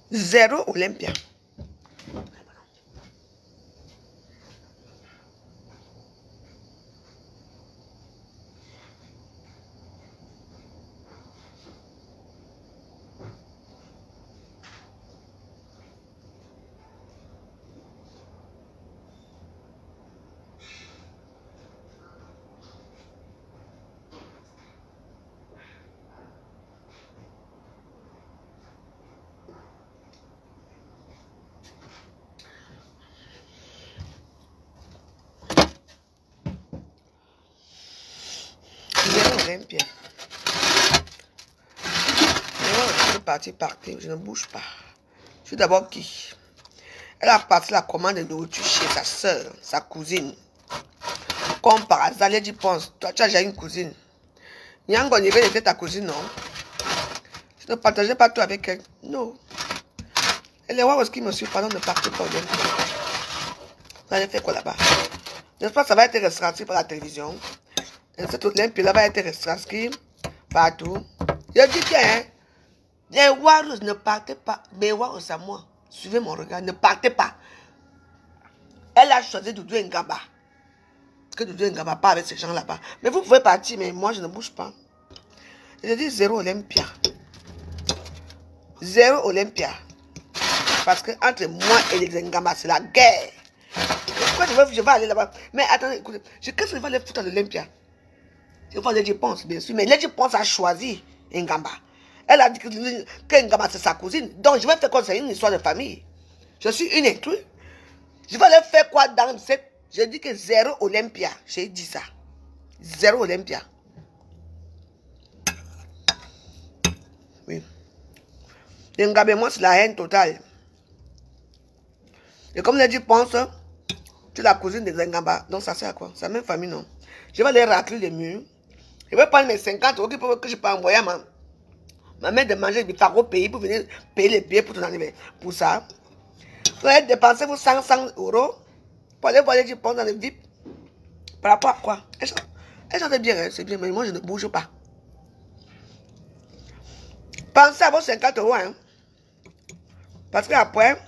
0 Olympia. Olympia. Je suis parti, je ne bouge pas. Je suis d'abord qui? Elle a parti la commande de nourriture chez sa soeur, sa cousine. Comme par hasard, elle dit, pense, toi tu as déjà une cousine. Nyango Nire était ta cousine, non? Je ne partageais pas tout avec elle. Non. Elle est où est-ce qu'il me suit? Pardon, ne partez pas. Vous allez faire quoi là-bas? N'est-ce pas, ça va être retranscrit par la télévision. Cette Olympia là va être retranscrit partout. Je dis que hein, les Warriors ne partez pas. Mais Warriors à moi. Suivez mon regard, ne partez pas. Elle a choisi Doudou Ngaba. Parce que Doudou Ngaba pas avec ces gens là-bas. Mais vous pouvez partir, mais moi je ne bouge pas. Je dis 0 Olympia. 0 Olympia. Parce que entre moi et les Ngaba, c'est la guerre. Pourquoi je vais aller là-bas? Mais attendez, écoutez, qu'est-ce que je vais aller foutre à l'Olympia? Je vais Lady Ponce, bien sûr. Mais Lady Ponce a choisi Ngamba. Elle a dit que Ngamba c'est sa cousine. Donc je vais faire quoi? C'est une histoire de famille. Je suis une intruse. Je vais aller faire quoi dans cette... Je dis que 0 Olympia. J'ai dit ça. 0 Olympia. Oui. Ngamba et moi, c'est la haine totale. Et comme Lady Ponce, tu es la cousine de Ngamba. Donc ça sert à quoi? C'est la même famille, non? Je vais aller racler les murs. Je vais prendre mes 50 € que je peux envoyer à ma mère de manger du phare au pays pour venir payer les billets pour ton anniversaire. Pour ça, vous allez dépenser vos 100 € pour aller voir les gens dans le VIP. Par rapport à quoi? Elle chante bien, hein, c'est bien, mais moi je ne bouge pas. Pensez à vos 50 €, hein. Parce qu'après,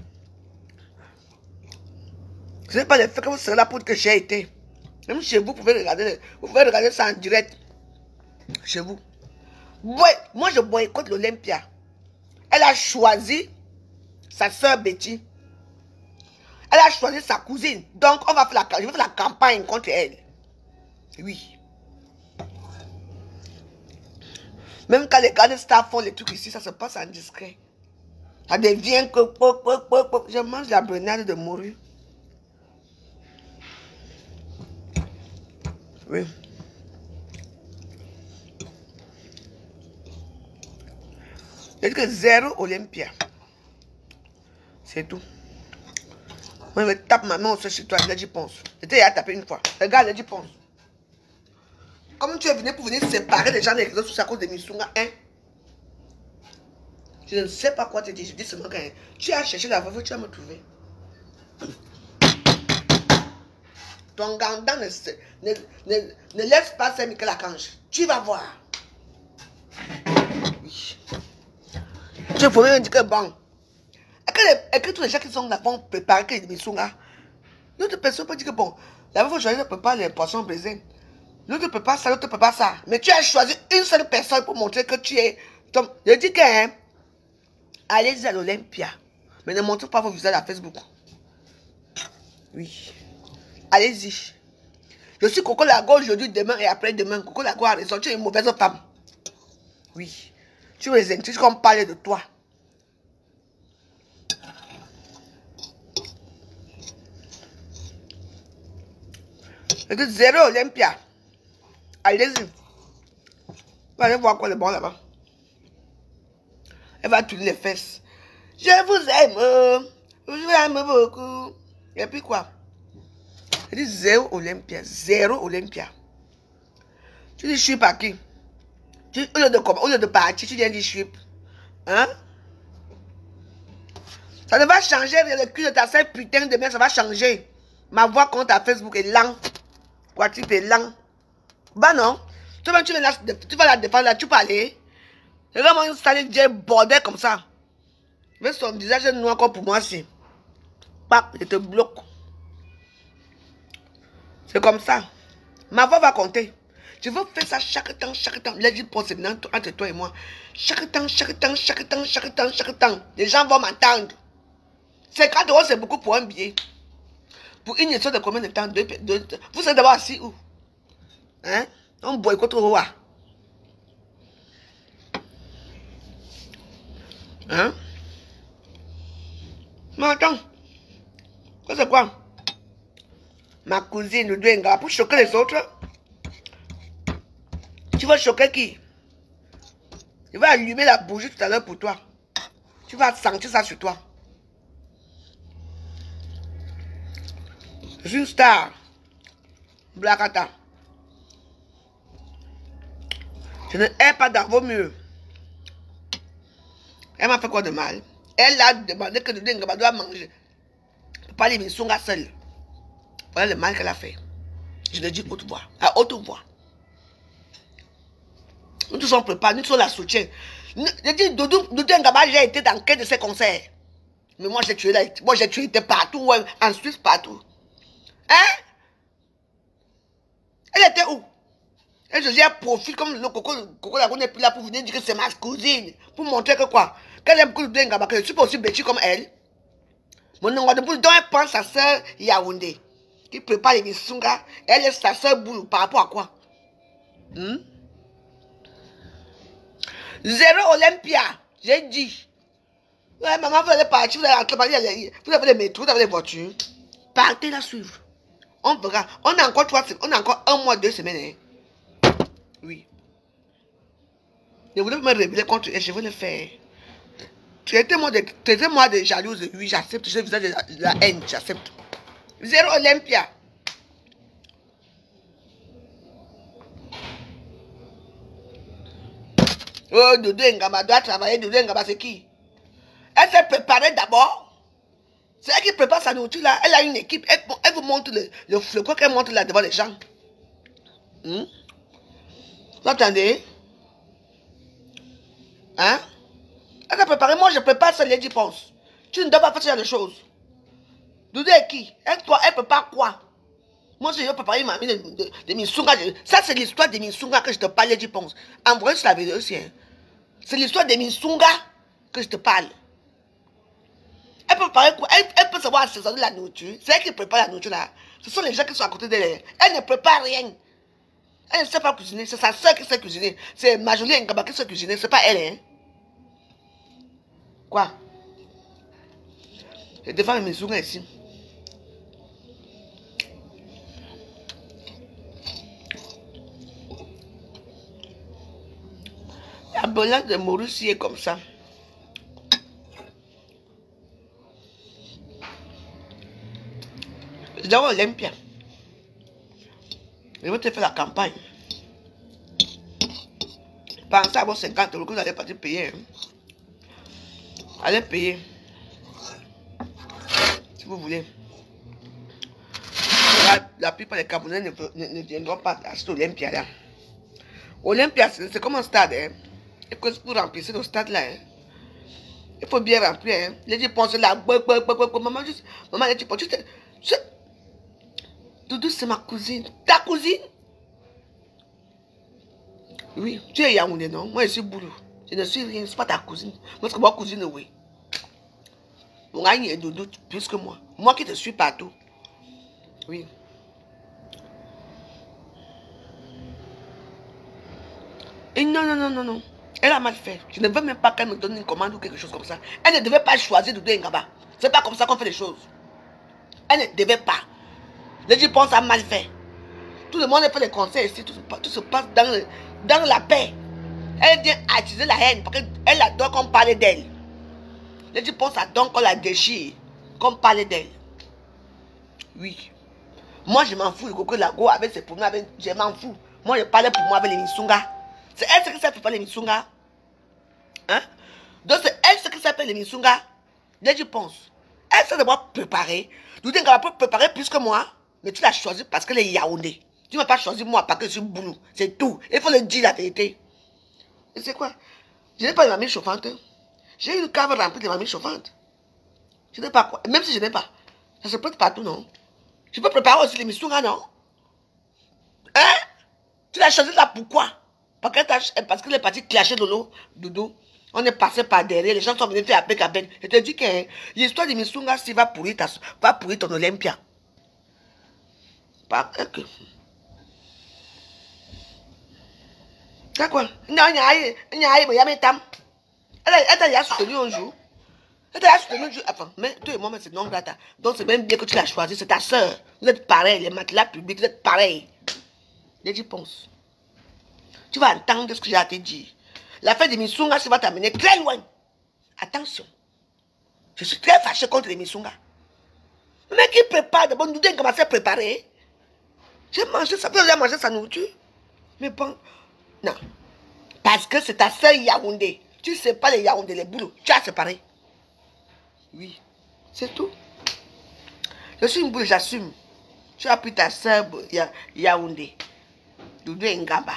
ce n'est pas le fait que vous serez là pour que j'ai été. Même chez vous, vous pouvez regarder ça en direct. Chez vous. Ouais, moi, je boycotte l'Olympia. Elle a choisi sa soeur Betty. Elle a choisi sa cousine. Donc, je vais faire la campagne contre elle. Oui. Même quand les gars stars font les trucs ici, ça se passe en discret. Ça devient que... Je mange la grenade de morue. Oui. C'est que 0 Olympia. C'est tout. Moi, je tape ma main au sol chez toi, Lady Ponce. J'étais à taper une fois. Regarde, Lady Ponce. Comme tu es venu pour venir séparer les gens des réseaux sociaux à cause de Missunga, hein? Je ne sais pas quoi te dire. Je dis seulement que tu as cherché la veuve, tu vas me trouver. Ton gandant ne laisse pas Saint-Michel Archange. Tu vas voir. Oui. Je pourrais me dire que bon. Et que tous les gens qui sont là vont préparer que des Missunga. L'autre personne peut dire que bon, la veuve aujourd'hui ne peut pas les poissons brisés. L'autre ne peut pas ça, l'autre ne peut pas ça. Mais tu as choisi une seule personne pour montrer que tu es... Je dis que, hein, allez-y à l'Olympia. Mais ne montrez pas vos visages à Facebook. Oui. Allez-y. Je suis Coco Lago aujourd'hui, demain et après-demain. Coco Lago a raison. Tu es une mauvaise femme. Oui. Tu les intrigues qu'on parle de toi. Je dis 0 Olympia. Allez-y. Allez voir quoi le bon là-bas. Elle va tourner les fesses. Je vous aime. Je vous aime beaucoup. Et puis quoi? Je dis 0 Olympia. 0 Olympia. Tu dis je suis par qui? Au lieu de partir, tu viens dire je suis. Hein? Ça ne va changer. Le cul de ta sœur putain de merde, ça va changer. Ma voix contre ta Facebook est lent. Quoi, tu es lent? Bah non. Tu vas la défendre là, tu peux aller. C'est vraiment une salle de bordel comme ça. Mais son visage est noir comme pour moi, c'est. Pap, je te bloque. C'est comme ça. Ma voix va compter. Je veux faire ça chaque temps, chaque temps. Là, je pense entre toi et moi. Chaque temps, chaque temps, chaque temps, chaque temps, chaque temps. Les gens vont m'entendre. 50 euros, c'est beaucoup pour un billet. Pour une émission de combien de temps? Vous êtes d'abord assis où? Hein? On boycotte au roi. Hein? Mais attends. Ça c'est quoi? Ma cousine, le Douenga, pour choquer les autres. Tu vas choquer qui? Je vais allumer la bougie tout à l'heure pour toi. Tu vas sentir ça sur toi. Je suis une star. Blacata. Je ne hais pas dans vos murs. Elle m'a fait quoi de mal? Elle a demandé que le Douenga doit manger. Pas les Missunga seul. Voilà le mal qu'elle a fait. Je le dis haute voix. À haute voix. Nous tous on prépare, nous tous la soutien. Je dis, Doudou Ngaba, j'ai été dans quel de ses concerts? Mais moi j'ai tué là. Moi j'ai tué partout, ouais, en Suisse, partout. Hein? Elle était où? Elle faisait un profil comme le Coco Lago n'est plus là pour venir dire que c'est ma cousine. Pour montrer que quoi? Qu'elle aime beaucoup le Ngaba, que je suis pas aussi bêtue comme elle. Mon nom de boule, donc elle prend sa soeur Yaoundé, qui prépare les Missunga. Elle est sa soeur boule par rapport à quoi? Zéro Olympia, j'ai dit. Ouais, maman, vous allez partir, vous allez rentrer, vous avez les métros, vous avez les voitures. Partez la suivre. On verra. On a encore 3 semaines, on a encore 1 mois, 2 semaines. Hein. Oui. Je voulais me révéler contre elle, je vais le faire. Traitez-moi de jalouse, oui, j'accepte. Je visage de la haine, j'accepte. Zéro Olympia. Oh, Doudou Ngaba doit travailler. Doudou Ngaba, c'est qui? Elle s'est préparée d'abord. C'est elle qui prépare sa nourriture là. Elle a une équipe. Elle vous montre le flocon qu'elle montre là devant les gens. Vous entendez? Hein? Elle s'est préparée. Moi, je prépare ça, Lady Ponce. Tu ne dois pas faire ce genre de choses. Doudou est qui? Elle prépare quoi? Moi, je vais préparer ma mine de Missunga. Ça, c'est l'histoire de Missunga que je te parle, Lady Ponce. Envoyez sur la vidéo aussi. Hein. C'est l'histoire de Missunga que je te parle. Elle peut préparer quoi? Elle peut savoir assaisonner la nourriture. C'est elle qui prépare la nourriture là. Ce sont les gens qui sont à côté d'elle. Elle ne prépare rien. Elle ne sait pas cuisiner. C'est sa soeur qui sait cuisiner. C'est Majolie Ngaba qui sait cuisiner. C'est pas elle. Hein. Quoi? Je défends les Missunga ici. La balance de Maurice est comme ça. Je dois Olympia. Je vais te faire la campagne. Pensez à vos 50 euros que vous allez partir payer. Hein. Allez payer. Si vous voulez. La plupart des Camerounais ne viendront pas à cet Olympia là. Olympia, c'est comme un stade. Hein. Et que pour remplir ce stade-là, hein, il faut bien remplir. Hein. Les gens pensent là, maman, juste, maman, les gens juste, Doudou, c'est ma cousine. Ta cousine? Oui, tu es Yaoundé, non? Moi, je suis Boulou. Je ne suis rien, c'est pas ta cousine. Moi, c'est ma cousine, oui. Mon ami est Doudou plus que moi. Moi qui te suis partout. Oui. Et non. Elle a mal fait. Je ne veux même pas qu'elle me donne une commande ou quelque chose comme ça. Elle ne devait pas choisir Doudou Ngaba. C'est pas comme ça qu'on fait les choses. Elle ne devait pas. Les gens pensent à mal fait. Tout le monde fait les conseils ici. Tout se passe dans la paix. Elle vient attiser la haine parce qu'elle adore qu'on parle d'elle. Les gens pensent à donc qu'on la déchire. Qu'on parle d'elle. Oui. Moi, je m'en fous. Le Coco Lago avec ses problèmes. Je m'en fous. Moi, je parlais pour moi avec les Missunga. C'est elle qui s'appelle les Missunga. Hein? Donc c'est elle qui s'appelle les Missunga. Les gens pensent. Elle s'est d'abord préparée. Doudou Ngaba peut préparer plus que moi. Mais tu l'as choisi parce qu'elle est Yaoundé. Tu ne m'as pas choisi moi parce que je suis Boulou. C'est tout. Il faut le dire la vérité. Et c'est quoi? Je n'ai pas une mamie chauffante. J'ai une cave remplie de mamie chauffante. Je n'ai pas quoi. Même si je n'ai pas. Ça se prête partout, non? Je peux préparer aussi les missunga, non? Hein? Tu l'as choisi là pourquoi? Parce que les partis clashaient de l'eau, doudou. On est passé par derrière, les gens sont venus faire à peine. Je te dis que l'histoire de Missunga, si va pourrir ton Olympia. Pas que. C'est quoi? Non, il y a mes tam. Elle t'a soutenu un jour. Elle t'a soutenu un jour. Enfin, mais toi et moi, c'est non grata. Donc c'est même bien que tu l'as choisi, c'est ta soeur. Vous êtes pareils, les matelas publics, vous êtes pareils. Lady Ponce. Tu vas entendre ce que j'ai à te dire. La fête de Missunga, ça va t'amener très loin. Attention. Je suis très fâché contre les Missunga. Le mec qui prépare d'abord, nous devons commencer à préparer. J'ai mangé ça, j'ai mangé sa nourriture. Mais bon, non. Parce que c'est ta soeur Yaoundé. Tu ne sais pas les Yaoundé, les boulots. Tu as séparé. Oui, c'est tout. Je suis une boule, j'assume. Tu as pris ta soeur Yaoundé. Doudou Ngamba.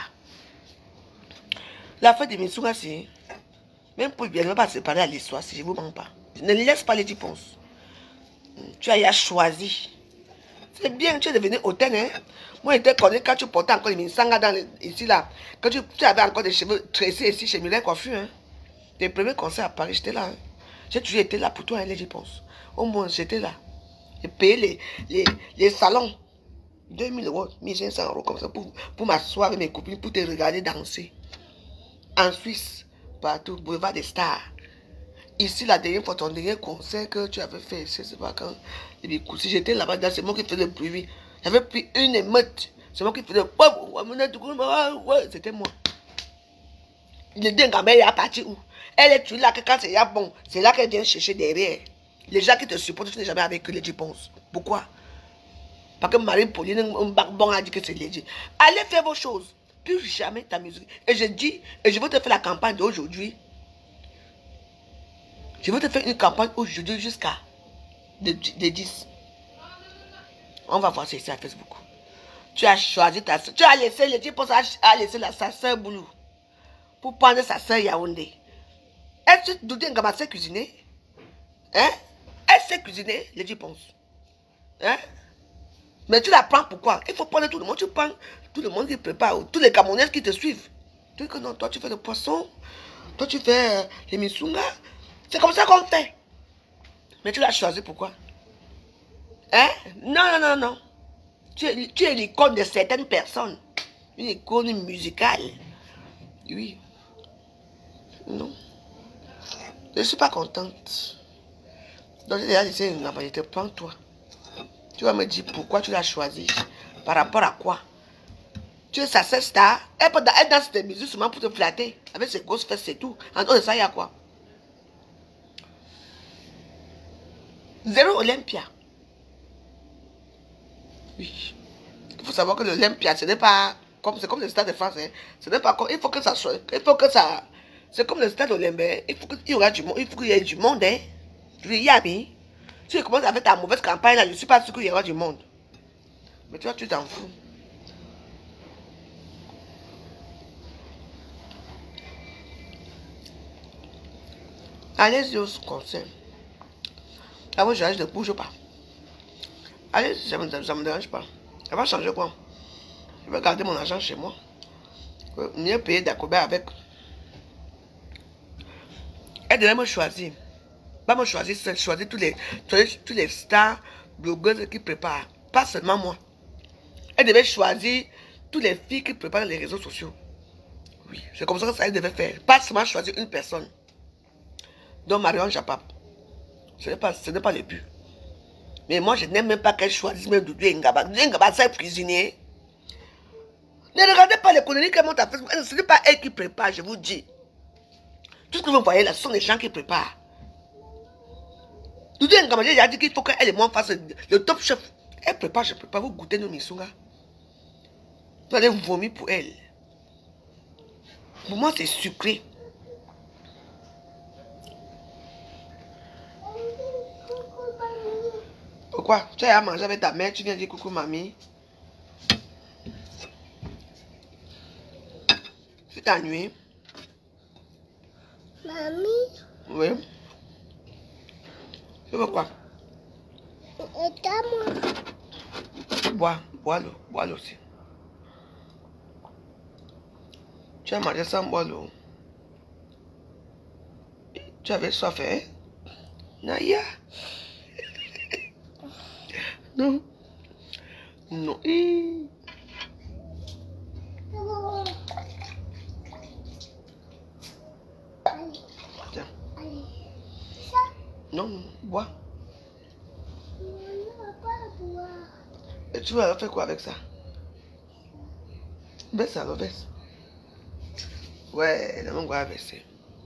La fête de Missunga, c'est... Même pour bien, ne pas séparer à l'histoire, si je ne vous mens pas. Ne laisse pas les réponses. Tu as choisi. C'est bien, tu es devenu hôtel, hein. Moi, j'étais connu quand tu portais encore les Missunga ici, là. Quand tu avais encore des cheveux tressés ici chez Mireille Coiffure, hein. Tes premiers concerts à Paris, j'étais là. Hein. J'ai toujours été là pour toi, hein, les réponses. Au moins, j'étais là. J'ai payé les salons. 2000 €, 1500 € comme ça pour m'asseoir avec mes copines, pour te regarder danser. En Suisse, partout, boulevard des stars. Ici, la dernière fois, ton dernier concert que tu avais fait, je ne sais pas quand. Si j'étais là-bas, c'est moi qui faisais le bruit. J'avais pris une émeute. C'est moi qui faisais. C'était moi. Le dingue, elle est partie où? Elle est là que quand c'est bon, c'est là qu'elle vient chercher derrière. Les gens qui te supportent, tu n'es jamais avec eux, les réponses. Pourquoi? Parce que Marie-Pauline, bon a dit que c'est léger. Allez faire vos choses. Plus jamais ta musique. Et je dis, et je veux te faire la campagne d'aujourd'hui. Je veux te faire une campagne aujourd'hui jusqu'à de 10. On va voir ça ici à Facebook. Tu as choisi ta soeur. Tu as laissé les gens à laisser sa soeur Boulou. Pour prendre sa soeur Yaoundé. Est-ce que Doudou Ngamba sait cuisiner? Hein? Elle sait cuisiner, les gens pensent. Hein? Mais tu la prends pourquoi? Il faut prendre tout le monde. Tu prends tout le monde qui prépare. Tous les Camerounais qui te suivent. Tu dis que non, toi tu fais le poisson. Toi tu fais les Missunga. C'est comme ça qu'on fait. Mais tu l'as choisi pourquoi? Hein? Non, non, non, non. Tu es l'icône de certaines personnes. Une icône musicale. Oui. Non. Je ne suis pas contente. Donc j'ai déjà laissé une campagne. Je te prends toi. Tu vas me dire pourquoi tu l'as choisi. Par rapport à quoi? Tu es sa star. Elle danse tes musiques seulement pour te flatter. Avec ses grosses fesses, c'est tout. En dehors de ça, il y a quoi? 0 Olympia. Oui. Il faut savoir que l'Olympia, ce n'est pas comme... C'est comme le stade de France. Hein. Ce n'est pas comme... Il faut que ça soit... Il faut que ça... C'est comme le stade olympique. Il faut qu'il y aura du monde. Il faut qu'il y ait du monde. Hein. Je dis, Yabi. Si tu commences avec ta mauvaise campagne, là, je ne suis pas sûr qu'il y aura du monde. Mais tu vois, tu t'en fous. Allez-y au concert. Là, moi, je ne bouge pas. Allez, ça ne me dérange pas. Ça va changer quoi? Je vais garder mon argent chez moi. Mieux payer d'Akobé avec. Elle devait me choisir. Pas me choisir, c'est choisir tous les stars blogueuses qui préparent. Pas seulement moi. Elle devait choisir toutes les filles qui préparent les réseaux sociaux. Oui, c'est comme ça que ça devait faire. Pas seulement choisir une personne. Donc Marion Japap. Ce n'est pas le but. Mais moi, je n'aime même pas qu'elle choisisse même Doudou Ngaba. Doudou Ngaba, c'est cuisinier. Ne regardez pas les conneries qu'elle monte à Facebook. Ce n'est pas elle qui prépare, je vous dis. Tout ce que vous voyez là, ce sont les gens qui préparent. Doudou Ngaba, j'ai dit qu'il faut qu'elle et moi fasse le top chef. Elle prépare, je prépare. Vous goûtez nos Missunga. Vous allez vomir pour elle. Pour moi, c'est sucré. Pourquoi? Tu as mangé avec ta mère, tu viens dire coucou mamie. Tu t'ennuies. Mamie. Oui. Tu veux quoi? Bois l'eau aussi. Tu as mangé sans boire l'eau. Tu avais soif, hein? Naya. Non. Non. Tiens. Non, bois. Et tu vas faire quoi avec ça? Baisse alors, baisse. Ouais, la main va baisser.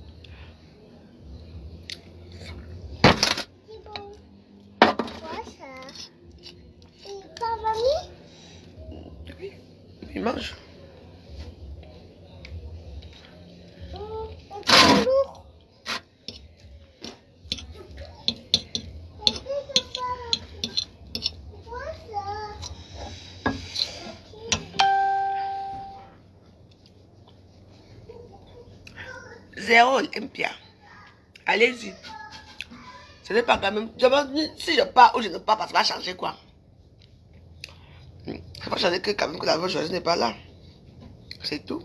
Oui, il mange. Zéro Olympia. Allez-y. Ce n'est pas quand même. Si je pars ou je ne pars pas, ça va changer quoi? Ça va changer que quand même que la voix choisie n'est pas là. C'est tout.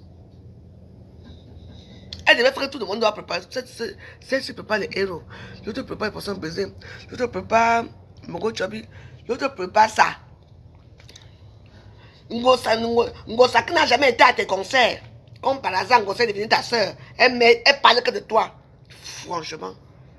Elle devait faire tout le monde doit préparer. Celle-ci prépare les héros. L'autre prépare les poissons brisés. L'autre prépare Mogo Chobi. L'autre prépare ça. Ngosa qui n'a jamais été à tes concerts. Comme par hasard, Ngosa est devenue ta soeur. Elle parle que de toi. Franchement.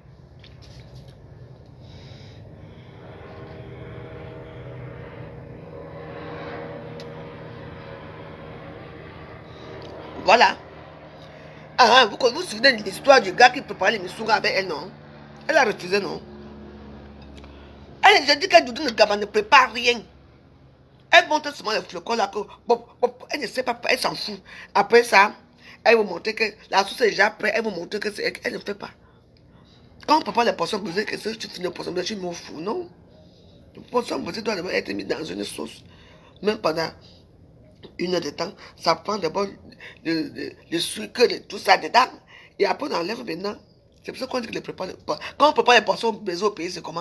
Voilà. Ah, vous vous souvenez de l'histoire du gars qui préparait les missoura avec elle, non? Elle a refusé, non? Elle a déjà dit qu'elle ne prépare rien. Elle montre seulement les flocons là. Elle ne sait pas, elle s'en fout. Après ça, elle vous montrer que la sauce est déjà prête. Elle vous montrer que c'est elle ne fait pas. Quand on prépare les poissons brisés, que si tu finis les poissons brisés, tu m'en fous, non? Les poissons brisés doivent d'abord être mis dans une sauce. Même pendant 1 heure de temps, ça prend d'abord le sucre, tout ça dedans. Et après, on enlève maintenant. C'est pour ça qu'on dit que les prépare. Quand on prépare les poissons brisés au pays, c'est comment?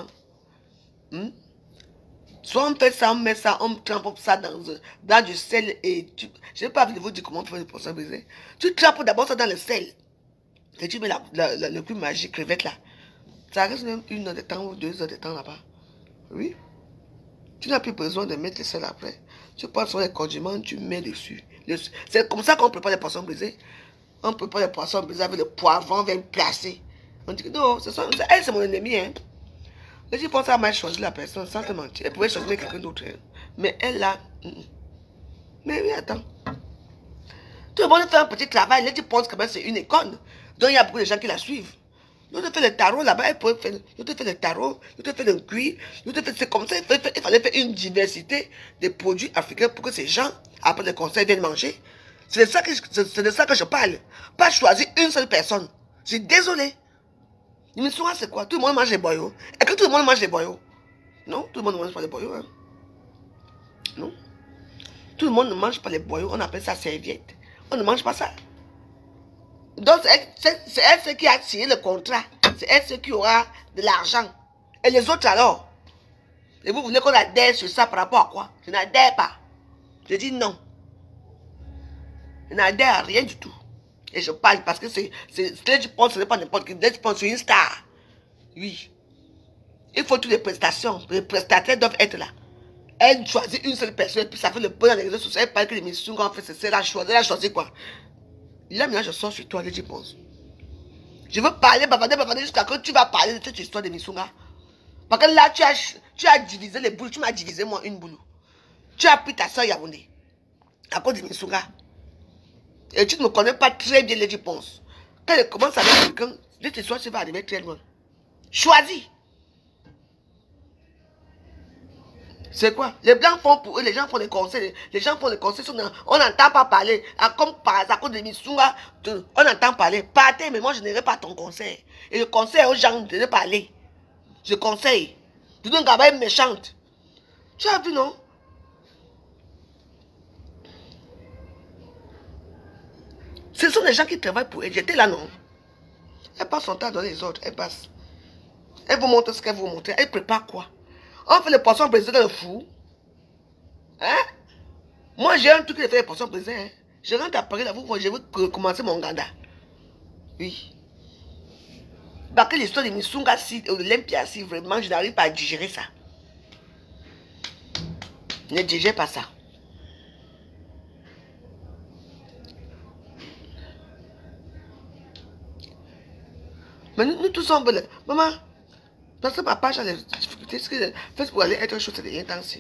Soit on fait ça, on met ça, on trempe ça dans du sel et tu... Je n'ai pas envie de vous dire comment on fait les poissons brisés. Tu trempes d'abord ça dans le sel. Et tu mets le plus magique crevette là. Ça reste même 1 heure de temps ou 2 heures de temps là-bas. Oui. Tu n'as plus besoin de mettre le sel après. Tu prends sur les condiments, tu mets dessus. C'est comme ça qu'on prépare les poissons brisés. On prépare les poissons brisés avec le poivron, on vient placer. On dit que non, elle c'est mon ennemi. Hein. Et je pense qu'elle m'a choisi la personne sans te mentir. Elle pouvait choisir quelqu'un d'autre. Hein. Mais elle là. Mais oui, attends. Tout le monde fait un petit travail. Là, tu penses que c'est une école. Donc il y a beaucoup de gens qui la suivent. L'autre fait le tarot là-bas, elle pouvait faire. L'autre fait le tarot, l'autre fait le cuir, l'autre fait. C'est comme ça, il fallait faire une diversité de produits africains pour que ces gens, après le conseil, viennent manger. C'est de ça que je parle. Pas choisir une seule personne. Je suis désolé. Mais souvent, c'est quoi? Tout le monde mange les boyaux. Et que tout le monde mange les boyaux? Non, tout le monde ne mange pas les boyaux. Hein. Non. Tout le monde ne mange pas les boyaux. On appelle ça serviette. On ne mange pas ça. Donc, c'est elle qui a signé le contrat. C'est elle qui aura de l'argent. Et les autres alors? Et vous voulez qu'on adhère sur ça par rapport à quoi? Je n'adhère pas. Je dis non. Je n'adhère à rien du tout. Et je parle parce que je pense ce n'est pas n'importe qui. Je pense sur une star. Oui. Il faut toutes les prestations. Les prestataires doivent être là. Elle choisit une seule personne. Et puis ça fait le bon dans les réseaux sociaux. Elle parle que les missions qu'on fait, c'est la choisir. Elle a choisi quoi? Là, maintenant, je sors sur toi, je pense. Je veux parler, bavarder jusqu'à quand tu vas parler de cette histoire de Missunga. Parce que là, tu as divisé les boules. Tu m'as divisé, moi, une boule. Tu as pris ta soeur Yaoundé. À cause de Missunga. Et tu ne me connais pas très bien, je pense. Quand elle commence avec quelqu'un, cette histoire, tu vas arriver très loin. Choisis. C'est quoi? Les blancs font pour eux, les gens font des conseils. Les gens font des conseils, on n'entend pas parler. Comme par hasard, à cause de Missunga, on entend parler. Partez, mais moi je n'irai pas ton conseil. Et je conseille aux gens de ne pas aller. Je conseille. Tu dois être méchante. Tu as vu, non? Ce sont des gens qui travaillent pour eux. J'étais là, non? Elle passe son temps dans les autres. Elle passe. Elle vous montre ce qu'elle vous montre. Elle prépare quoi? On fait les poissons brisés dans le four. Hein? Moi, j'ai un truc qui fait les poissons brisés. Hein? Je rentre à Paris, là, je veux commencer mon ganda. Oui. Parce que l'histoire de Missunga, de l'Olympia, si vraiment je n'arrive pas à digérer ça. Ne digère pas ça. Mais nous tous sommes belles. Maman, parce que ma page a des difficultés, ce que fait pour aller être chose, c'est de rien danser.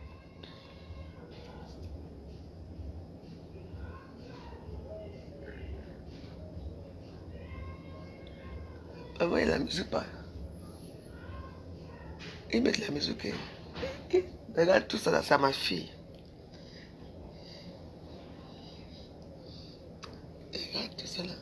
Maman, il y a la musique pas. Ils mettent la musique. Regarde tout ça là, c'est ma fille. Regarde tout ça là.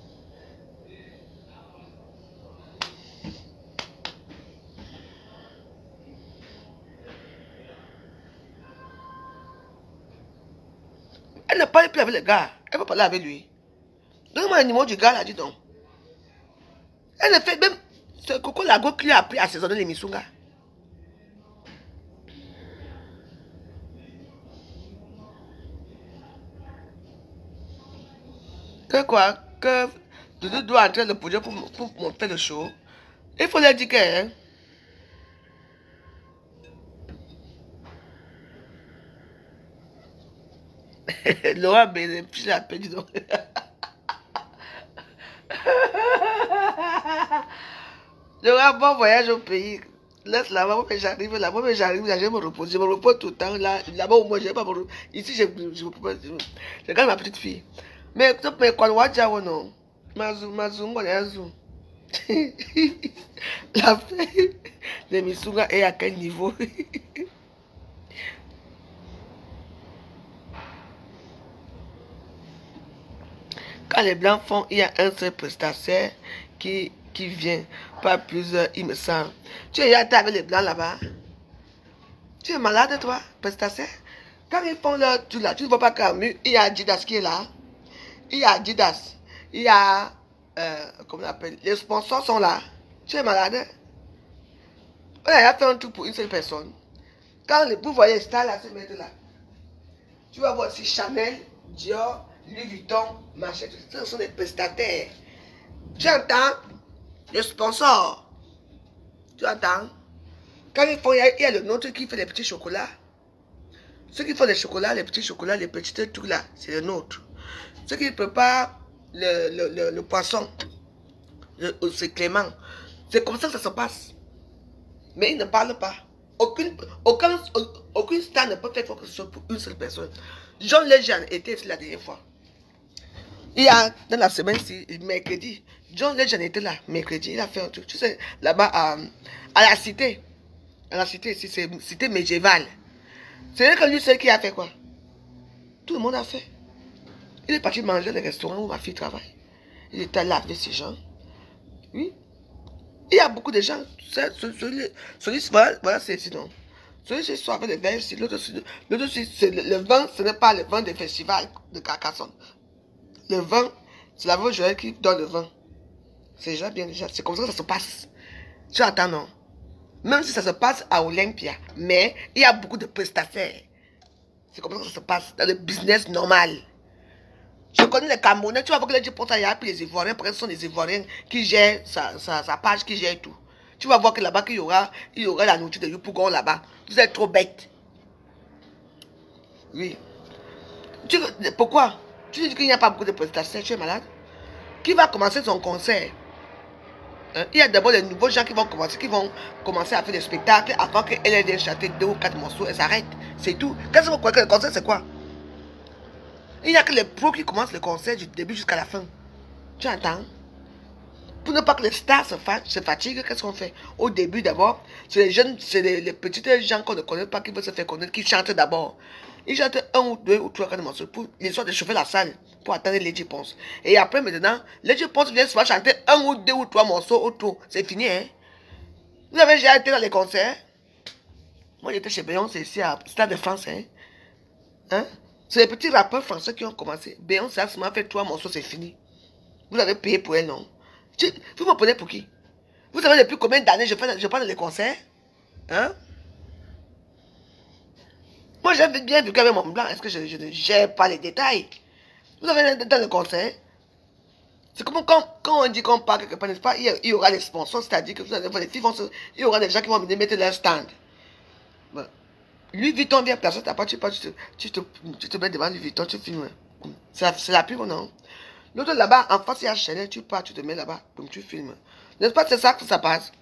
Elle ne parle plus avec le gars. Elle va parler avec lui. Donne-moi le numéro du gars là, dis donc. Elle ne fait même... C'est Coco Lago qui lui a appris à saisonner les Missunga. Que quoi? Que Doudou doit entrer le projet pour monter le show. Il faut leur dire que... Hein? Laura baiser, puis la paix, dis donc. Laura, bon voyage au pays. Laisse là-bas, mais j'arrive là-bas, mais j'arrive, là, je me repose. Je me repose tout le temps. Là-bas, au moins, je ne vais pas me reposer. Ici, je regarde ma petite fille. Mais quand on voit Diawo, non. Mazou, moi, Yazou. La fille de Missunga est à quel niveau? Quand les blancs font, il y a un seul prestataire qui vient, pas plusieurs, il me semble. Tu es été avec les blancs là-bas? Tu es malade, toi, prestataire? Quand ils font leur tout là, tu ne vois pas Camus, il y a Adidas qui est là. Il y a Adidas. Il y a, comment on appelle, les sponsors sont là. Tu es malade? On a fait un truc pour une seule personne. Quand vous voyez les stars là se mettre là, tu vas voir aussi Chanel, Dior, Louis Vuitton, machin, ce sont des prestataires. Tu entends? Les sponsors. Tu entends? Quand ils font, il y a le nôtre qui fait les petits chocolats. Ceux qui font les chocolats, les petits chocolats, les petits trucs là, c'est le nôtre. Ceux qui préparent le poisson, c'est Clément. C'est comme ça que ça se passe. Mais ils ne parlent pas. Aucune star ne peut faire quelque chose pour une seule personne. John Legend était ici la dernière fois. Il y a, dans la semaine-ci, mercredi, John Legend était là, mercredi, il a fait un truc, tu sais, là-bas à la cité. À la cité ici, c'est cité médiévale. C'est que lui seul qui a fait quoi? Tout le monde a fait. Il est parti manger dans les restaurants où ma fille travaille. Il était là avec ces gens. Oui. Il y a beaucoup de gens. Voilà, c'est sinon. Celui-ci soit avec les verres ici. L'autre, c'est le vin, ce n'est pas le vin des festivals de Carcassonne. Le vin, c'est la voix Joël qui donne le vin. C'est déjà bien déjà. C'est comme ça que ça se passe. Tu attends, non? Même si ça se passe à Olympia. Mais il y a beaucoup de prestataires. C'est comme ça que ça se passe dans le business normal. Je connais les Camerounais. Tu vas voir que les gens il y a puis les Ivoiriens. Parce que ce sont les Ivoiriens qui gèrent sa page, qui gèrent tout. Tu vas voir que là-bas, il y aura la nourriture de Yopougon là-bas. Vous êtes trop bêtes. Oui. Pourquoi? Tu dis qu'il n'y a pas beaucoup de prestataires, tu es malade? Qui va commencer son concert? Il y a d'abord les nouveaux gens qui vont commencer à faire des spectacles avant qu'elle ait chanté 2 ou 4 morceaux et s'arrête. C'est tout. Qu'est-ce que vous croyez que le concert c'est quoi? Il n'y a que les pros qui commencent le concert du début jusqu'à la fin. Tu entends? Pour ne pas que les stars se fatiguent, qu'est-ce qu'on fait? Au début d'abord, c'est les jeunes, c'est les petites gens qu'on ne connaît pas qui veulent se faire connaître, qui chantent d'abord. Ils chantent 1 ou 2 ou 3 morceaux pour l'histoire de chauffer la salle, pour attendre Lady Ponce. Et après maintenant, Lady Ponce vient souvent chanter 1 ou 2 ou 3 morceaux autour. C'est fini, hein? Vous avez déjà été dans les concerts? Moi j'étais chez Beyoncé ici à Stade de France, hein? Hein? C'est les petits rappeurs français qui ont commencé. Beyoncé a seulement fait 3 morceaux, c'est fini. Vous avez payé pour elle, non? Vous me prenez pour qui? Vous savez depuis combien d'années je prends les concerts? Hein? Moi, j'ai bien vécu avec mon blanc. Est-ce que je ne gère pas les détails? Vous avez dans le concert? C'est comme quand on dit qu'on part quelque part, n'est-ce pas? Il y aura des sponsors, c'est-à-dire que les filles il y aura des gens qui vont venir mettre leur stand. Bon. Louis Vuitton vient placer ta part, tu te mets devant Louis Vuitton, tu filmes. C'est la pub, non? L'autre là-bas, en face, il y a Chanel, tu pars, tu te mets là-bas, comme tu filmes. N'est-ce pas? C'est ça que ça passe.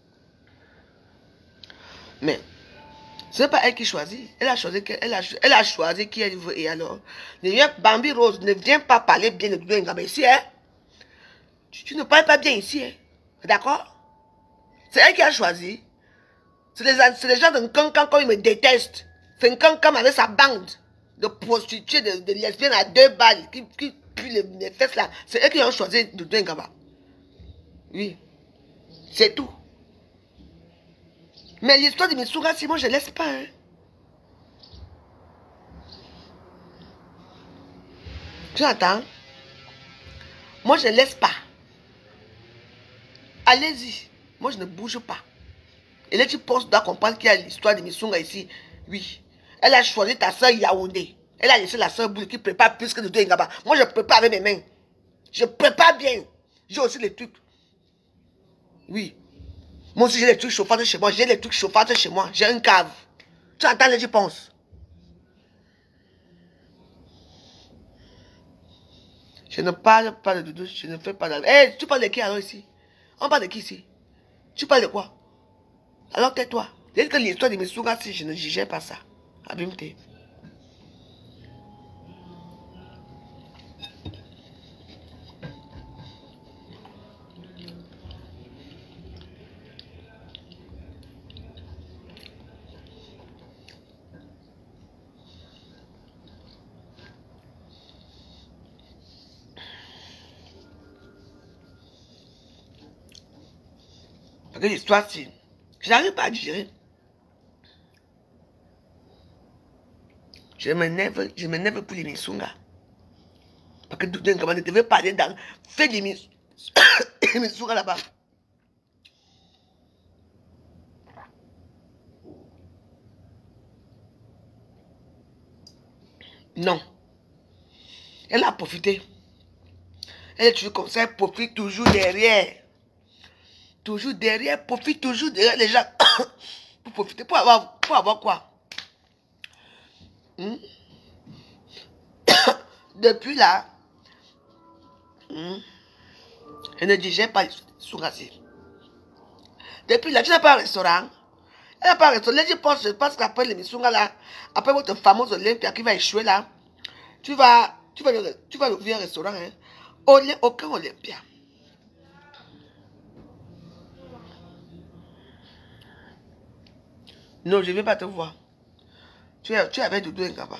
Mais, ce n'est pas elle qui choisit. Elle a choisi qui elle veut et alors. Bambi Rose, ne viens pas parler bien de Douenga ici, hein? Tu ne parles pas bien ici, hein? D'accord? C'est elle qui a choisi. C'est les gens de Cancan comme ils me détestent. C'est un Cancan avec sa bande de prostituées, de lesbiennes à 2 balles qui puent les fesses là. C'est eux qui ont choisi de Douenga. Oui. C'est tout. Mais l'histoire de Mitsouga, si moi je ne laisse pas, hein. Tu entends? Moi je ne laisse pas. Allez-y. Moi je ne bouge pas. Et là tu penses dois comprendre qu'il y a l'histoire de Mitsouga ici. Oui. Elle a choisi ta soeur Yaoundé. Elle a laissé la soeur Boule qui prépare plus que de Douengaba. Moi je prépare avec mes mains. Je prépare bien. J'ai aussi les trucs. Oui. Moi aussi j'ai les trucs chauffantes chez moi. J'ai les trucs chauffantes chez moi. J'ai une cave. Tu entends là, tu penses. Je ne parle pas de doudou, je ne fais pas de... Hé, tu parles de qui alors ici? On parle de qui ici? Tu parles de quoi? Alors tais-toi. Dès que l'histoire de Mitsouga, si je ne jugeais pas ça. Abimte. Parce que l'histoire, si... Je n'arrive pas à digérer. Je m'énerve pour les Mitsouga. Parce que Doudou Ngaba ne devait pas aller dans... Fais des Mitsouga là-bas. Non. Elle a profité. Elle est toujours comme ça, elle profite toujours derrière. Toujours derrière, profite toujours derrière les gens. Pour profiter, pour avoir quoi? Depuis là, elle ne digère pas Sourassi. Depuis là, tu n'as pas un restaurant. Elle n'a pas un restaurant. Je pense qu'après l'émission là, après votre fameuse Olympia qui va échouer là, tu vas ouvrir un restaurant. Hein. Aucun Olympia. Non, je ne vais pas te voir. Tu es avec Doudou Ngaba.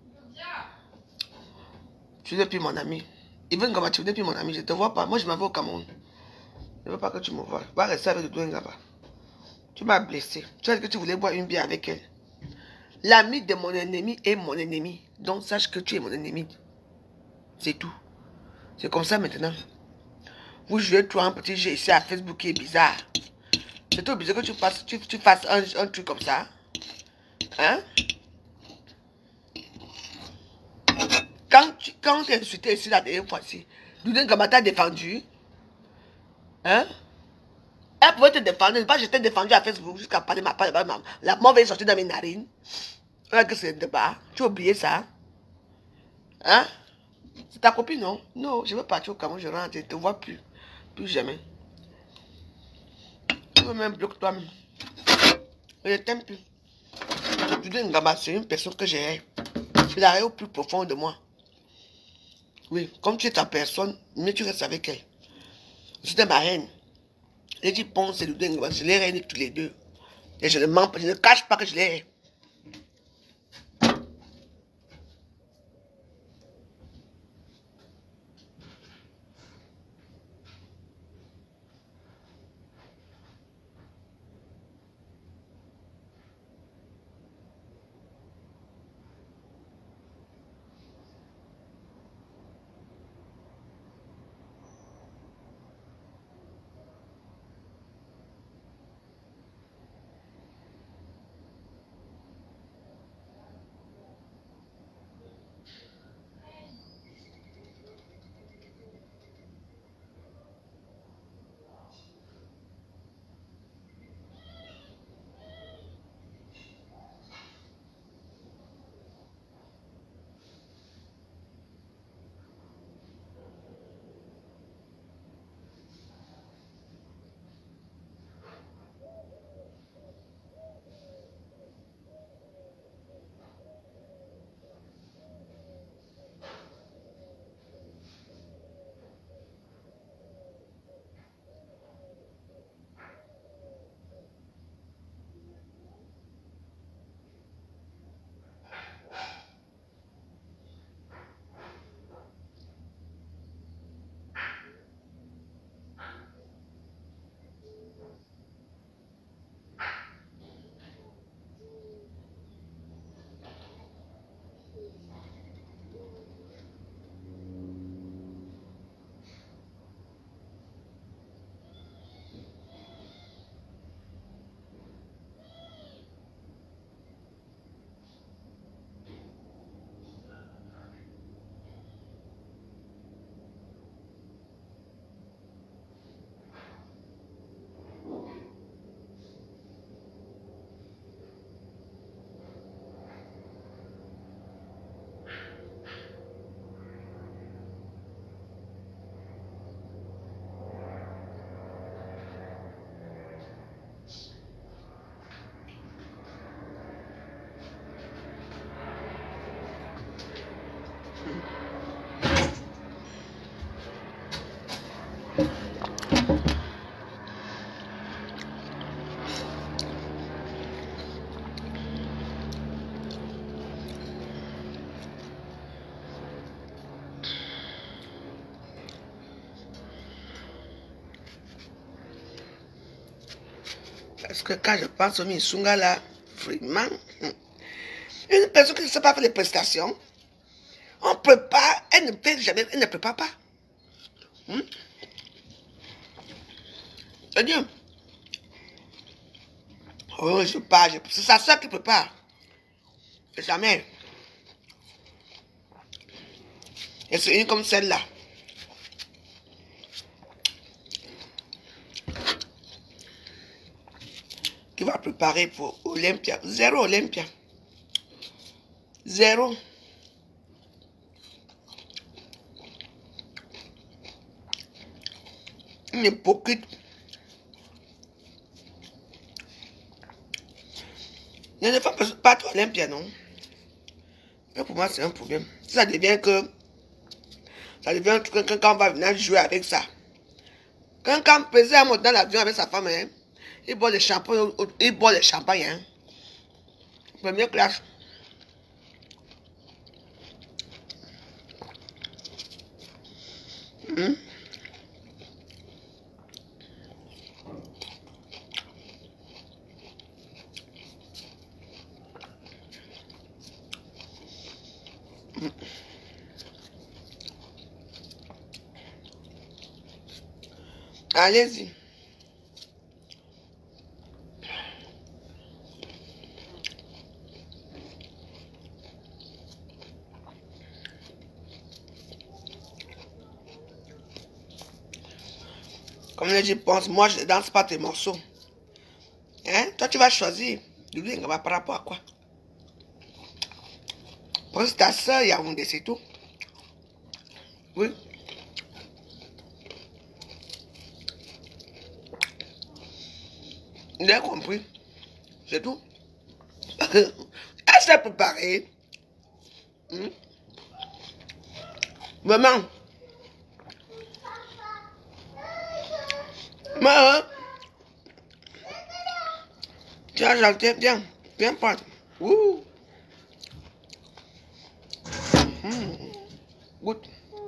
Tu n'es plus mon ami. Even Ngaba, tu n'es plus mon ami. Je ne te vois pas. Moi, je m'en vais au Cameroun. Je ne veux pas que tu me vois. Va rester avec Doudou Ngaba. Tu m'as blessé. Tu as dit que tu voulais boire une bière avec elle. L'ami de mon ennemi est mon ennemi. Donc, sache que tu es mon ennemi. C'est tout. C'est comme ça maintenant. Vous jouez toi un petit jeu ici à Facebook qui est bizarre. C'est trop bizarre que tu fasses un truc comme ça. Hein? Quand tu es insulté ici la dernière fois-ci, Doudou Ngaba t'a défendu. Hein? Elle pouvait te défendre. Pas je t'ai défendu à Facebook jusqu'à parler la mauvaise sortie dans mes narines. Que c'est le débat. Tu as oublié ça? Hein? C'est ta copine, non? Non, je veux partir au Cameroun, je rentre, je ne te vois plus. Plus jamais. Tu veux même bloquer toi-même. Je ne t'aime plus. Doudou Ngaba, c'est une personne que j'ai. Je la au plus profond de moi. Oui, comme tu es ta personne, mais tu restes avec elle. C'était ma reine. Les dit Ponce et Doudou Ngaba, je les reine tous les deux. Et je ne mens pas, je ne cache pas que je les hais. Parce que quand je pense au Misunga là, vraiment, une personne qui ne sait pas faire les prestations, on prépare, elle ne fait jamais, elle ne prépare pas. C'est-à-dire, oh, je pars, c'est sa soeur qui prépare. C'est sa mère. Et c'est une comme celle-là. Qui va préparer pour Olympia. 0 Olympia. 0. Une hypocrite. Je ne fais pas Olympia, non. Mais pour moi, c'est un problème. Ça devient que... Ça devient que quand on va venir jouer avec ça. Quand on pesait à monter dans l'avion avec sa femme, hein, il boit le champagne. Il boit le champagne. Hein. Première classe. Allez-y. Comme je pense, moi je ne danse pas tes morceaux. Hein? Toi tu vas choisir. Lui, par rapport à quoi? Parce que ta soeur, il y a un c'est tout. Oui. Vous avez compris. C'est tout. Elle s'est préparée. Maman. Maman. Tu as chanté, viens. Viens prendre. Ouh. Goûte.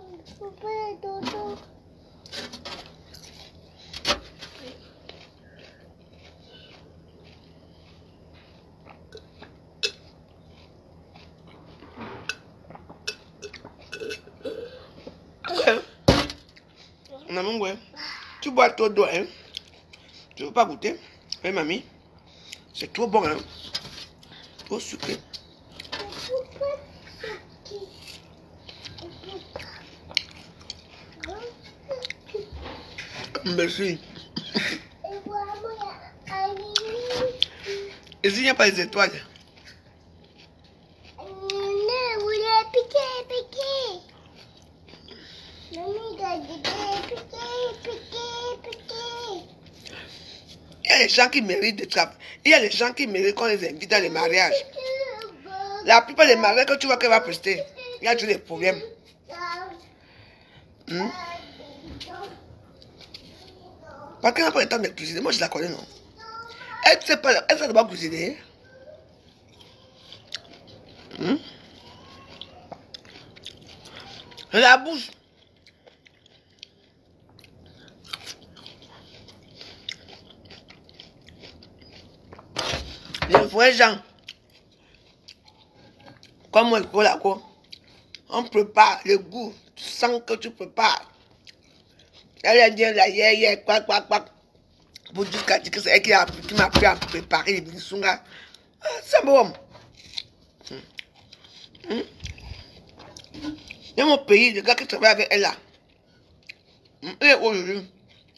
Maman, ouais. Tu bois trop d'eau, hein? Tu veux pas goûter? Oui, mamie. C'est trop bon, hein? Trop sucré. Merci. Ici, il n'y a pas les étoiles. Il y a les gens qui méritent de travailler. Il y a les gens qui méritent qu'on les invite dans les mariages. La plupart des mariages que tu vois qu'elle va prester, il y a toujours des problèmes. Parce qu'elle n'a pas le temps de cuisiner. Moi, je la connais, non? Elle ne sait pas, elle sait pas cuisiner. La bouche. Les vrais gens, comme moi, pour la quoi, on prépare le goût. Tu sens que tu prépares. Elle a dit la hier, quoi. Pour jusqu'à dire que c'est elle qui m'a appris à préparer les bisunga. C'est bon. Dans mon pays, le gars qui travaille avec elle là, il est aujourd'hui.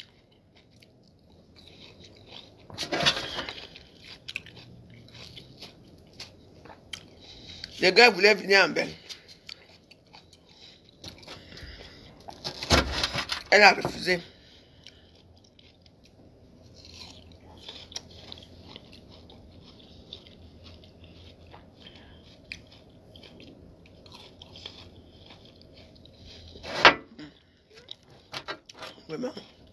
Le gars voulait venir en belle. Elle a refusé. Vraiment.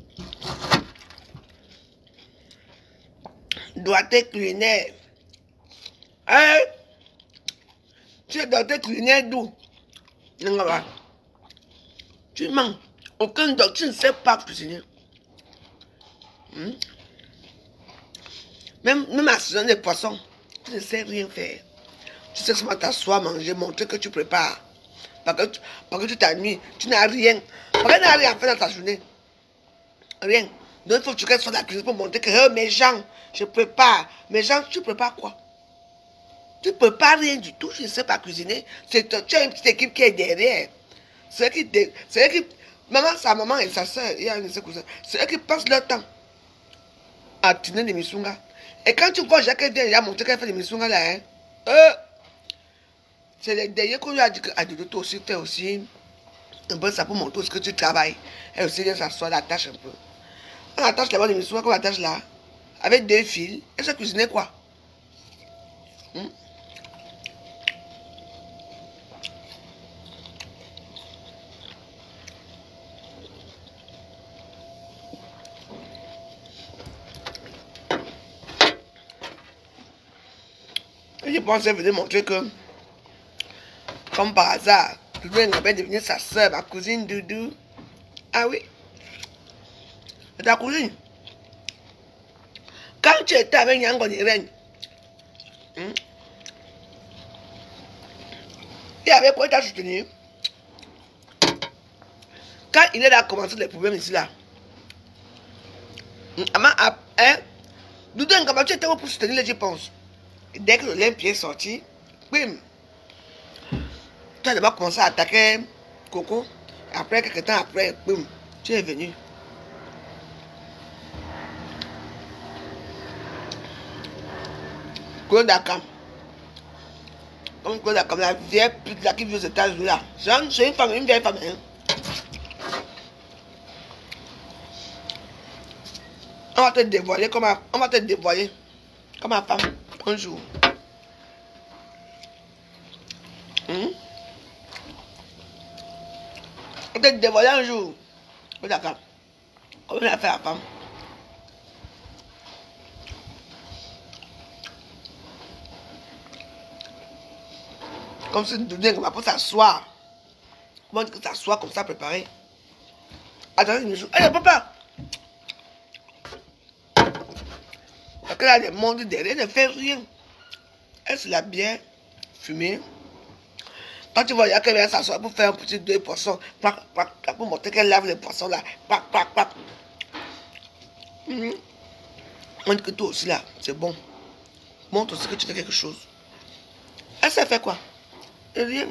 Doigté culinaire. Hein? Tu es doigté culinaire d'où? Tu mens. Aucun docteur, tu ne sais pas cuisiner. Même assaisonner les poissons, tu ne sais rien faire. Tu sais seulement t'asseoir, manger, montrer que tu prépares. Parce que tu t'ennuies, tu n'as rien. Parce que tu n'as rien à faire dans ta journée. Rien. Donc il faut que tu restes sur la cuisine pour montrer que mes gens, je prépare. Mes gens, tu prépares quoi? Tu ne prépares rien du tout, je ne sais pas cuisiner. Tu as une petite équipe qui est derrière. C'est eux qui, maman, sa maman et sa soeur, il y a une de ses cousins. C'est eux qui passent leur temps à tourner les misungas. Et quand tu vois Jacques vient, il a montré qu'elle fait les misungas là, hein. C'est les derniers qu'on lui a dit que toi aussi, fais aussi un peu ça pour montrer ce que tu travailles. Elle aussi vient s'asseoir, la tâche un peu. On attache là-bas les misungas comme la tâche là, avec 2 fils. Elle sait cuisiner quoi? Je pensais venir montrer que, comme par hasard, Doudou va devenir sa soeur, ma cousine Doudou. Ah oui? C'est ta cousine. Quand tu étais avec Yangon et Reine, il avait quoi t'a soutenu? Quand il est là, commencé les problèmes ici là. Doudou tu étais où pour soutenir les, je pense. Dès que l'Olympie est sorti, bim, tu as d'abord commencé à attaquer Coco. Après, quelques temps après, bim, tu es venu. Claude Akam. Comme Claude Akam, la vieille pute là qui vit aux États-Unis là. C'est une femme, une vieille femme. Hein. On va te dévoiler comme ma femme un jour. On va te dévoiler un jour. D'accord. Comme on a fait la femme. Comme si Doudou ne va pas s'asseoir. Comment dire que s'asseoir comme ça préparé. Attendez, je ne peux pas. Parce que là, le monde derrière ne fait rien. Elle se l'a bien fumée. Quand tu vois, il y a quelqu'un qui vient s'asseoir pour faire un petit 2 poissons, pour montrer qu'elle lave les poissons là. On dit que toi aussi là, c'est bon. Montre aussi que tu fais quelque chose. Elle sait faire quoi? Rien.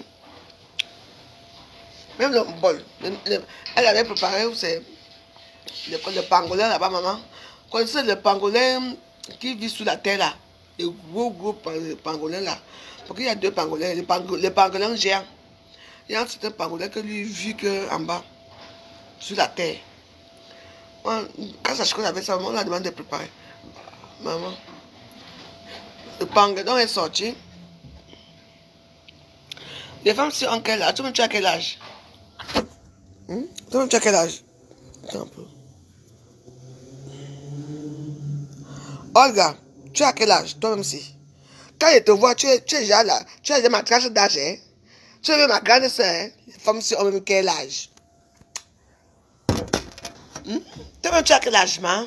Même le bol. Elle avait préparé le pangolin là-bas, maman. Connaissez le pangolin qui vit sous la terre là? Le gros pangolin là. Parce qu'il y a 2 pangolins. Le pangolin géant. Il y a un certain pangolin que lui vit en bas, sur la terre. Quand ça qu'on avait ça, on a demandé de préparer. Maman. Le pangolin est sorti. Les femmes si ont quel âge? Toi-même tu as quel âge? Toi-même tu as quel âge? Attends un peu. Olga, tu as quel âge? Toi-même si. Quand je te vois, tu es déjà là. Tu es déjà ma tranche d'âge. Hein? Tu es ma grande soeur. Hein? Les femmes si ont même quel âge? Toi-même tu as quel âge, man?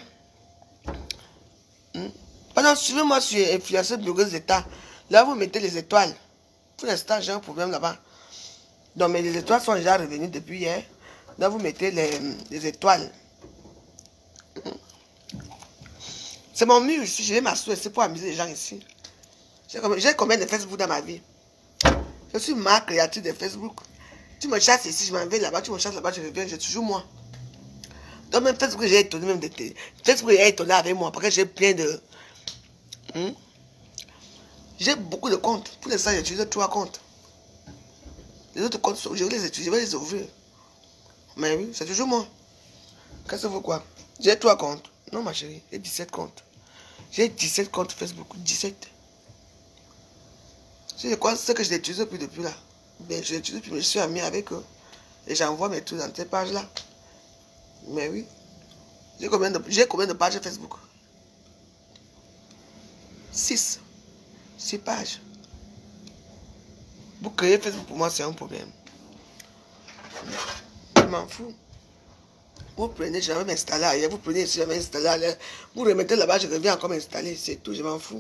Pendant suivez-moi sur influenceur bureau des états. Là, vous mettez les étoiles. Pour l'instant, j'ai un problème là-bas. Donc, mais les étoiles sont déjà revenues depuis hier. Là, vous mettez les étoiles. C'est mon mur ici. Je vais m'asseoir ici pour amuser les gens ici. J'ai combien de Facebook dans ma vie? Je suis ma créative de Facebook. Tu me chasses ici, je m'en vais là-bas. Tu me chasses là-bas, je reviens. J'ai toujours moi. Donc, même Facebook, j'ai étonné même de Facebook est étonné avec moi parce que j'ai plein de. J'ai beaucoup de comptes. Pour l'instant, j'utilise 3 comptes. Les autres comptes, je vais les utiliser, je vais les ouvrir. Mais oui, c'est toujours moi. Qu'est-ce que vous quoi? J'ai 3 comptes. Non, ma chérie, j'ai 17 comptes. J'ai 17 comptes Facebook. 17. C'est quoi ce que je l'utilise depuis là? Ben, je l'utilise depuis, je suis ami avec eux. Et j'envoie mes trucs dans ces pages-là. Mais oui. J'ai combien de pages Facebook? 6 pages. Pour créer Facebook, pour moi, c'est un problème. Je m'en fous. Vous prenez, je vais m'installer ailleurs. Vous prenez ici, je vais m'installer ailleurs. Vous remettez là-bas, je reviens encore m'installer. C'est tout, je m'en fous.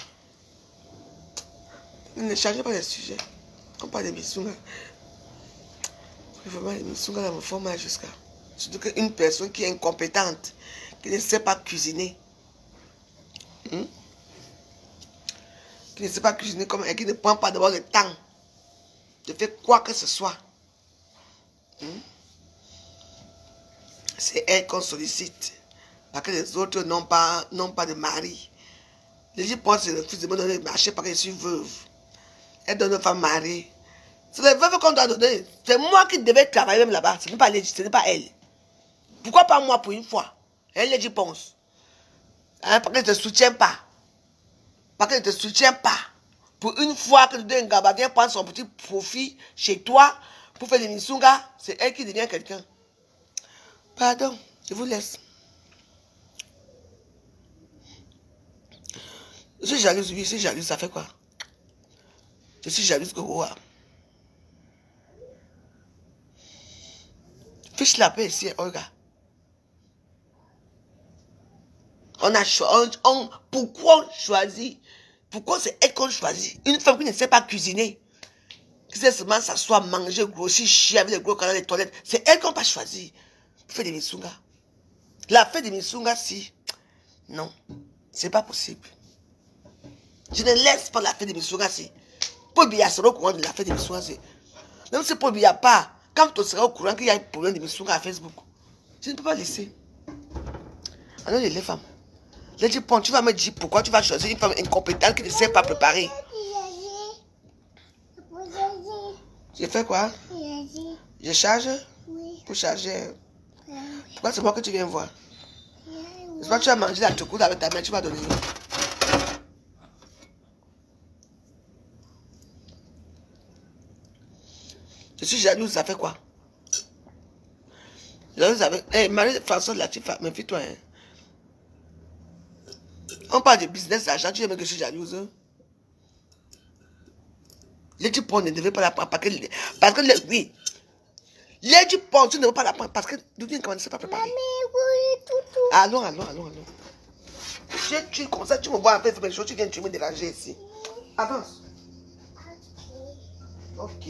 Ne changez pas les sujets. On parle de Missunga. Vraiment, les Missunga, là, me font mal jusqu'à. Surtout qu'une personne qui est incompétente, qui ne sait pas cuisiner. Qui ne sait pas cuisiner comme elle, qui ne prend pas d'abord le temps de faire quoi que ce soit. C'est elle qu'on sollicite. Parce que les autres n'ont pas de mari. Les gens pensent que le fils de me donner le marché parce que je suis veuve. Elle donne une femme mariée. C'est les veuves qu'on doit donner. C'est moi qui devais travailler même là-bas. Ce n'est pas elle. Pourquoi pas moi pour une fois? Elle les pense. Hein, parce qu'elle ne te soutient pas. Parce qu'elle ne te soutient pas. Pour une fois que le Ngaba vient prendre son petit profit chez toi pour faire des Missunga, c'est elle qui devient quelqu'un. Pardon, je vous laisse. Je suis jalouse, oui, je suis jalouse, ça fait quoi? Je suis jalouse que vous. Fiche la paix ici, regarde. Pourquoi on choisit? Pourquoi c'est elle qu'on choisit? Une femme qui ne sait pas cuisiner, qui sait seulement s'asseoir, manger, grossir, chier avec les gros canaux des toilettes, c'est elle qu'on va choisir pour faire des Missunga. La fête des Missunga, si. Non, c'est pas possible. Je ne laisse pas la fête des Missunga, si. Paul Biya sera au courant de la fête des Missunga, si. Même si Paul Biya pas, quand tu seras au courant qu'il y a un problème de Missunga à Facebook, je ne peux pas laisser. Alors, les femmes. Je dis, bon, tu vas me dire pourquoi tu vas choisir une femme incompétente qui ne sait pas préparer. J'ai fait quoi? Je charge? Oui. Pour charger. Pourquoi c'est moi que tu viens voir? C'est pas que tu vas manger la chocolat avec ta main, tu vas donner. Je suis jalouse, ça fait quoi? Jalouse avec. Hey, Marie-François Latifa, méfie-toi. Hein. On parle de business, d'argent, tu veux que je suis jalouse. Hein? Lady Pond ne devait pas la prendre parce que oui. Lady Pond, tu ne veux pas la prendre parce que Doudine ne sait pas préparer. Allons. Je tue comme ça, tu me vois un peu faire des choses, tu viens, tu me déranger ici. Avance. Ok.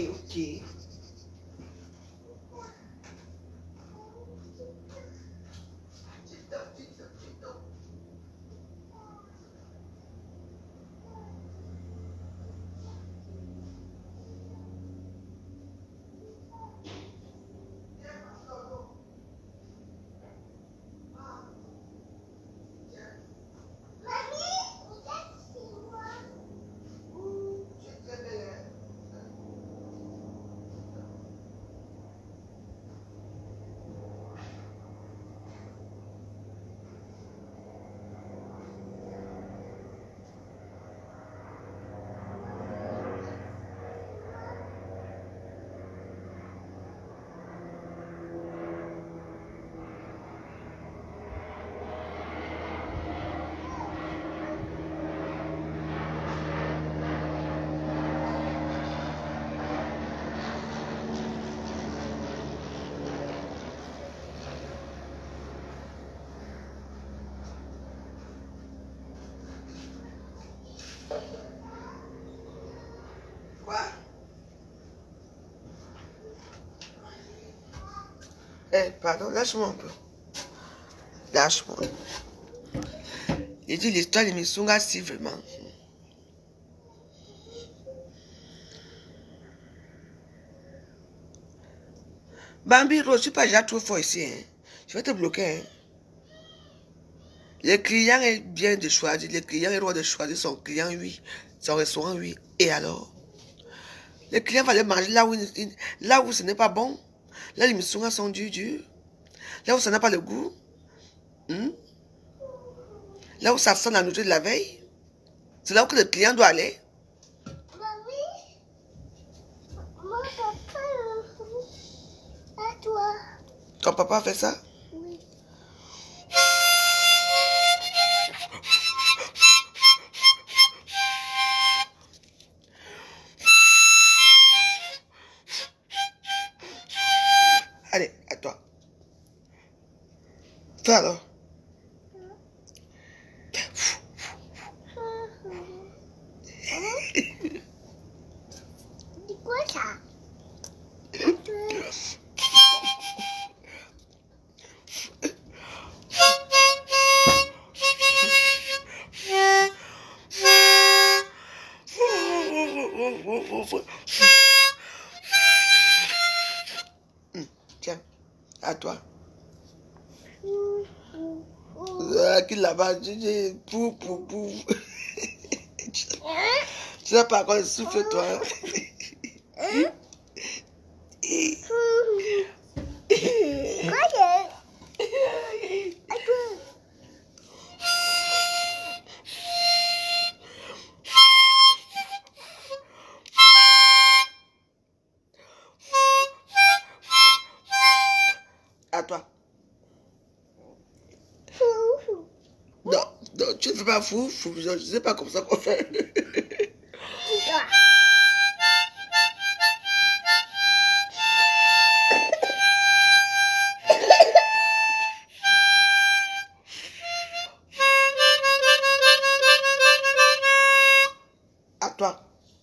Eh, pardon, lâche-moi un peu. Lâche-moi. J'ai dit l'histoire de Missunga, si vraiment. Bambi, je ne suis pas déjà trop fort ici. Hein. Je vais te bloquer. Hein. Le client est bien de choisir. Le client est droit de choisir son client, oui. Son restaurant, oui. Et alors? Le client va aller manger là où ce n'est pas bon. Là, les Missunga sont durs. Là où ça n'a pas le goût. Là où ça sent la nourriture de la veille. C'est là où le client doit aller. Mon papa, à toi. Ton papa fait ça? Oui. Allez, à toi. fais alors? C'est quoi ça? Tiens, à toi. Qui là-bas, pou. Tu sais pas quand il souffle, toi. À toi. Non, tu ne fais pas fou. Je ne sais pas comme ça qu'on fait. À toi.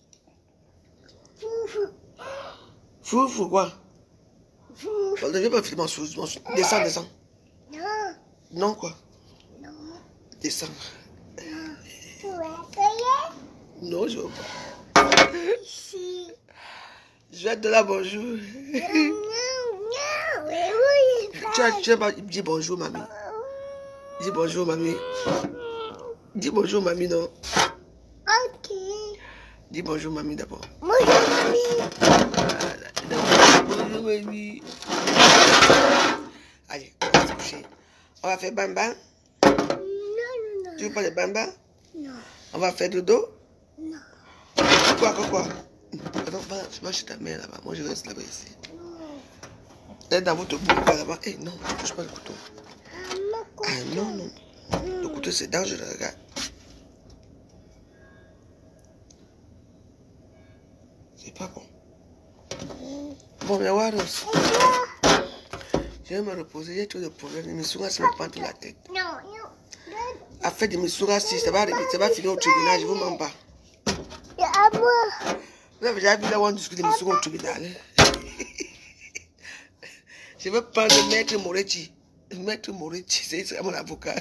Fou quoi? On ne devient pas filmer sous. Descends. Non. Non quoi? Non. Descends. Tu vas payer? Non, je ne veux pas. Ici. Je vais te donner bonjour. Non. Mais oui. Tu vas dire bonjour, mamie. Dis bonjour, mamie. Dis bonjour, mamie, non? Ok. Dis bonjour, mamie, d'abord. Bonjour, mamie. Bonjour, mamie. Allez, on va se coucher. On va faire bamba. Non. Tu veux pas de bamba? Non. On va faire dodo? Non. Quoi? Attends, va chez ta mère là-bas. Moi, je reste là-bas ici. Là, dans votre bouche là-bas. Eh non, ne touche pas le couteau. Ah non. Le couteau, c'est dangereux, regarde. C'est pas bon. Bon, mais Waros, je vais me reposer. J'ai trop de problèmes. Les missoura, ça me prend toute la tête. Non. À faire des missoura, si ça va finir au tribunal, je vous mens pas. À moi. Vous avez déjà vu là où on discute des missoura au tribunal. Je veux prendre Maître Moretti. Maître Moretti, c'est mon avocat.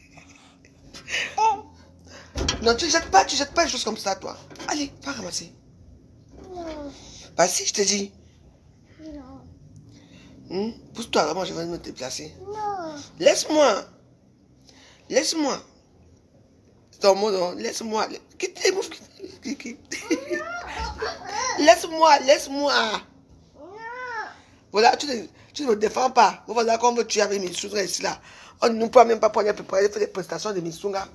Non, tu jettes pas des choses comme ça, toi. Allez, va ramasser. Non. Bah si, je te dis. Non. Pousse-toi là-bas, je vais me déplacer. Non. Laisse-moi. C'est ton mot, non? Laisse-moi. Quitte. Laisse-moi. Non. Voilà, tu ne me défends pas. Voilà qu'on veut tuer avec Missounga ici là. On ne peut même pas prendre faire des prestations de Missounga.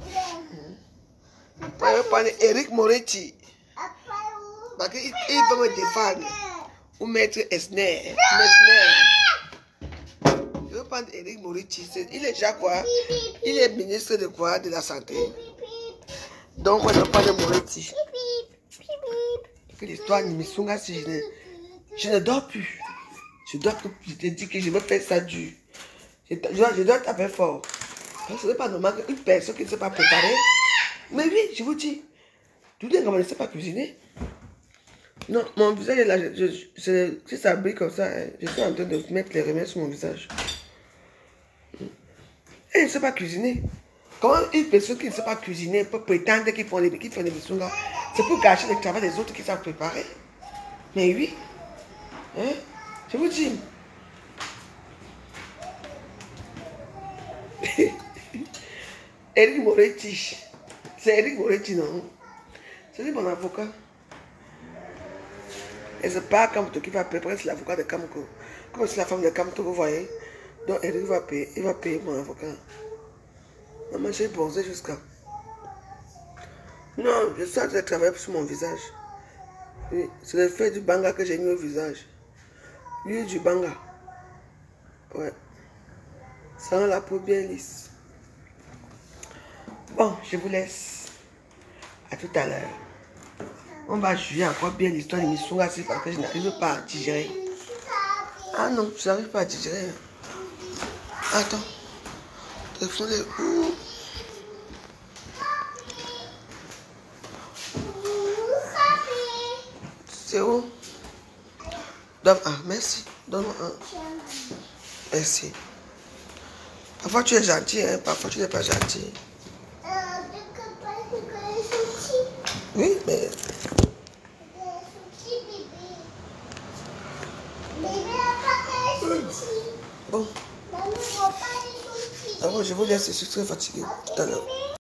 On va prendre Eric Moretti. Parce qu'il va me défendre. Ou Maître Esner. Je veux prendre Eric Moretti. Il est déjà quoi? Il est ministre de quoi? De la santé. Donc on va prendre Moretti. Que l'histoire de Missounga, si je ne dors plus. Je te dis que je veux faire ça dur. Je dois taper fort. Parce que ce n'est pas normal qu'une personne qui ne sait pas préparer. Mais oui, je vous dis. Tout le monde ne sait pas cuisiner. Non, mon visage est là. Si ça brille comme ça, je suis en train de mettre les remèdes sur mon visage. Elle ne sait pas cuisiner. Comment une personne qui ne sait pas cuisiner peut prétendre qu'ils font des missions là? C'est pour gâcher le travail des autres qui savent préparer. Mais oui. Hein? Je vous dis. Eric Moretti. C'est Eric Moretti, non? C'est lui mon avocat. Et c'est pas Kamto qui va préparer, c'est l'avocat de Kamko. Comme c'est la femme de Kamto, vous voyez. Donc Eric va payer, il va payer mon avocat. Maman, j'ai bronzé jusqu'à. Non, je suis en train de travailler sur mon visage. Oui, c'est le fait du banga que j'ai mis au visage. L'huile du banga. Ouais. Ça rend la peau bien lisse. Bon, je vous laisse. À tout à l'heure. On va juger encore bien l'histoire de Missounga parce que je n'arrive pas à digérer. Ah non, je n'arrive pas à digérer. Attends. téléphone est où? C'est où? Ah, merci. Donne-moi un. Merci. Parfois tu es gentil, hein? Parfois tu n'es pas gentil. Oui, mais... Bon. D'abord, je vous laisse, je suis très fatiguée tout à l'heure.